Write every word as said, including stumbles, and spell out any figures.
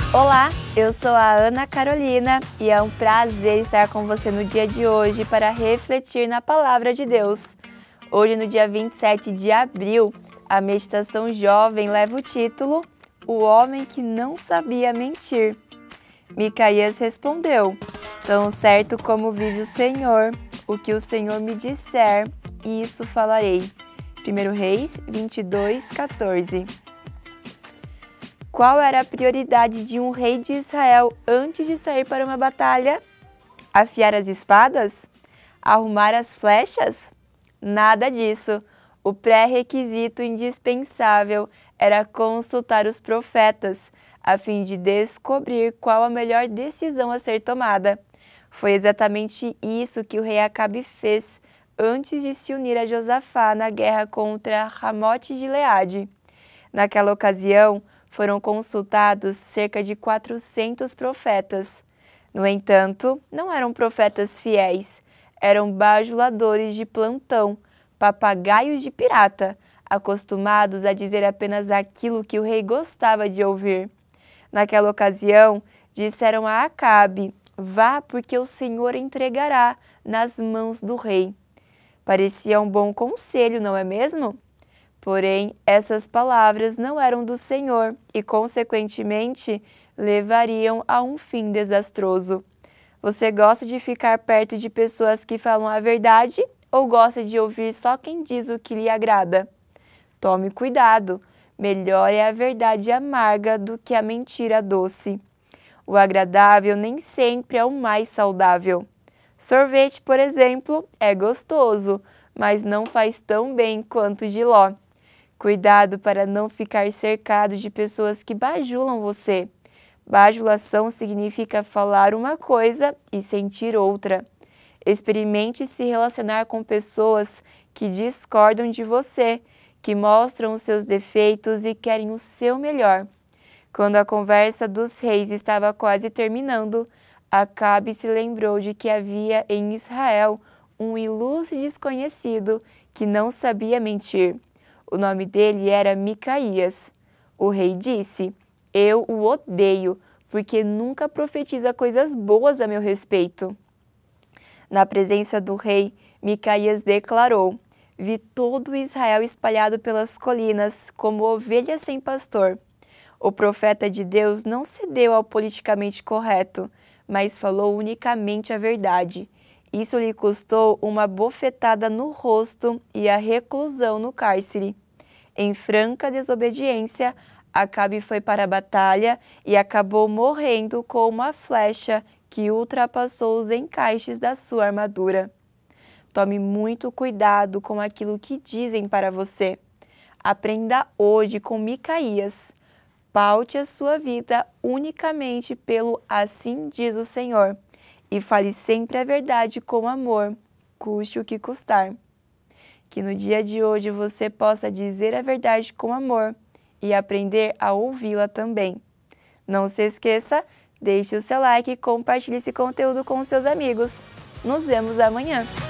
Olá, eu sou a Ana Carolina e é um prazer estar com você no dia de hoje para refletir na Palavra de Deus. Hoje, no dia vinte e sete de abril, a meditação jovem leva o título O Homem que Não Sabia Mentir. Micaías respondeu: Tão certo como vive o Senhor, o que o Senhor me disser, isso falarei. primeiro Reis vinte e dois, quatorze. Qual era a prioridade de um rei de Israel antes de sair para uma batalha? Afiar as espadas? Arrumar as flechas? Nada disso. O pré-requisito indispensável era consultar os profetas, a fim de descobrir qual a melhor decisão a ser tomada. Foi exatamente isso que o rei Acabe fez antes de se unir a Josafá na guerra contra Ramote de Gileade. Naquela ocasião, foram consultados cerca de quatrocentos profetas. No entanto, não eram profetas fiéis, eram bajuladores de plantão, papagaios de pirata, acostumados a dizer apenas aquilo que o rei gostava de ouvir. Naquela ocasião, disseram a Acabe: vá, porque o Senhor entregará nas mãos do rei. Parecia um bom conselho, não é mesmo? Porém, essas palavras não eram do Senhor e, consequentemente, levariam a um fim desastroso. Você gosta de ficar perto de pessoas que falam a verdade ou gosta de ouvir só quem diz o que lhe agrada? Tome cuidado, melhor é a verdade amarga do que a mentira doce. O agradável nem sempre é o mais saudável. Sorvete, por exemplo, é gostoso, mas não faz tão bem quanto jiló. Cuidado para não ficar cercado de pessoas que bajulam você. Bajulação significa falar uma coisa e sentir outra. Experimente se relacionar com pessoas que discordam de você, que mostram os seus defeitos e querem o seu melhor. Quando a conversa dos reis estava quase terminando, Acabe se lembrou de que havia em Israel um ilustre desconhecido que não sabia mentir. O nome dele era Micaías. O rei disse: eu o odeio, porque nunca profetiza coisas boas a meu respeito. Na presença do rei, Micaías declarou: vi todo Israel espalhado pelas colinas, como ovelhas sem pastor. O profeta de Deus não cedeu ao politicamente correto, mas falou unicamente a verdade. Isso lhe custou uma bofetada no rosto e a reclusão no cárcere. Em franca desobediência, Acabe foi para a batalha e acabou morrendo com uma flecha que ultrapassou os encaixes da sua armadura. Tome muito cuidado com aquilo que dizem para você. Aprenda hoje com Micaías. Paute a sua vida unicamente pelo assim diz o Senhor. E fale sempre a verdade com amor, custe o que custar. Que no dia de hoje você possa dizer a verdade com amor e aprender a ouvi-la também. Não se esqueça, deixe o seu like e compartilhe esse conteúdo com seus amigos. Nos vemos amanhã!